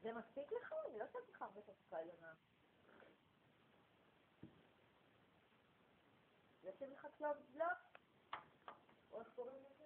זה מספיק לך? אני לא עושה לך הרבה תפקה עליונה. זה עושים לך קלוב בלוק? או איך קוראים לי?